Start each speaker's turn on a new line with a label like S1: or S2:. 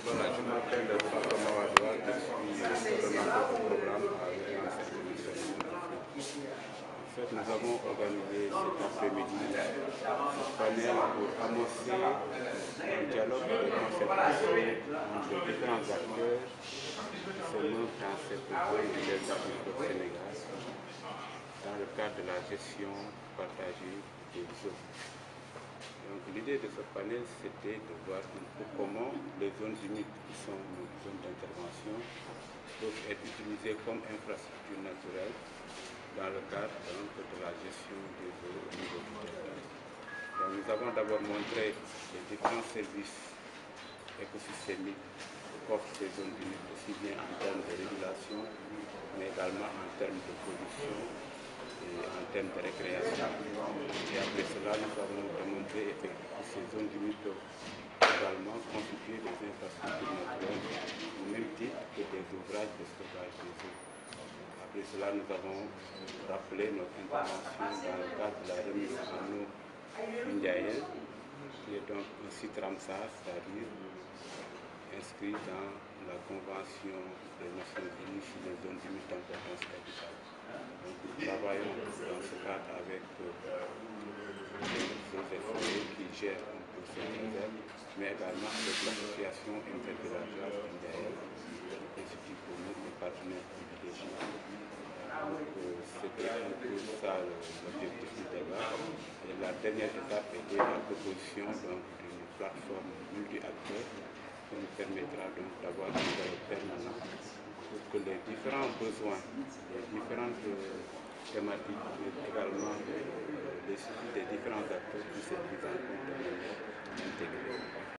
S1: Voilà, je m'appelle Fatma Mawadouar, je suis coordonnateur de programme à l'Urgence internationale. En fait, nous avons organisé cet après-midi ce panel pour amorcer un dialogue de concertation entre différents acteurs qui se montrent dans cette zone du delta du fleuve Sénégal dans le cadre de la gestion partagée des eaux. Donc l'idée de ce panel, c'était de voir un peu comment les zones humides, qui sont nos zones d'intervention, peuvent être utilisées comme infrastructure naturelle dans le cadre de la gestion des eaux au niveau du delta. Donc nous avons d'abord montré les différents services écosystémiques qu'offrent ces zones humides, aussi bien en termes de régulation, mais également en termes de production et en termes de récréation. Et après cela, nous avons démontré que ces zones humides peuvent également constituer des infrastructures naturelles au même titre que des ouvrages de stockage des eaux. Après cela, nous avons rappelé notre intervention dans le cadre de la remise en eau Ndiaye, qui est donc un site Ramsar, c'est-à-dire inscrit dans la Convention des Nations Unies sur les zones humides d'importance capitale. Donc nous travaillons dans ce cadre avec les qui gèrent un peu cette réserve, mais également avec l'association intervillageoise Ndiaye, qui constitue pour nous des partenaires privilégiés. Donc c'était un peu ça l'objectif du débat. Et la dernière étape était la proposition d'une plateforme multi-acteurs qui nous permettra donc d'avoir un dialogue permanent pour que les différents besoins, les différentes thématiques, mais également les soucis des différents acteurs puissent être mis en compte de manière intégrée.